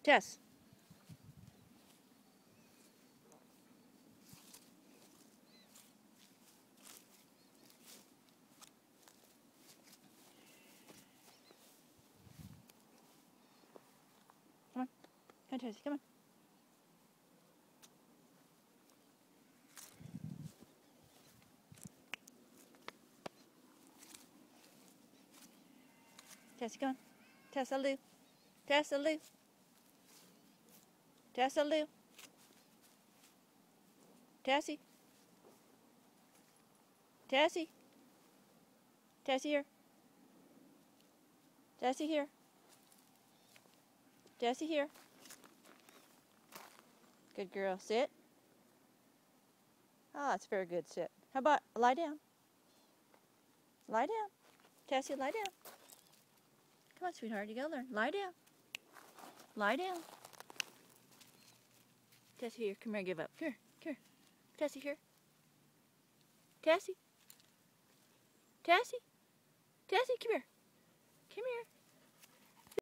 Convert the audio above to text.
Tess. Come on. Come on, Tessie. Come on. Tessie, come on. Tessa Lou. Tessa Lou. Tessa Lou. Tessie. Tessie. Tessie here. Tessie here. Tessie here. Good girl. Sit. Ah, that's very good. Sit. How about lie down? Lie down. Tessie, lie down. Come on, sweetheart. You gotta learn. Lie down. Lie down. Tessie here. Come here. Give up. Here. Here. Tessie here. Tessie. Tessie. Tessie, come here. Come here.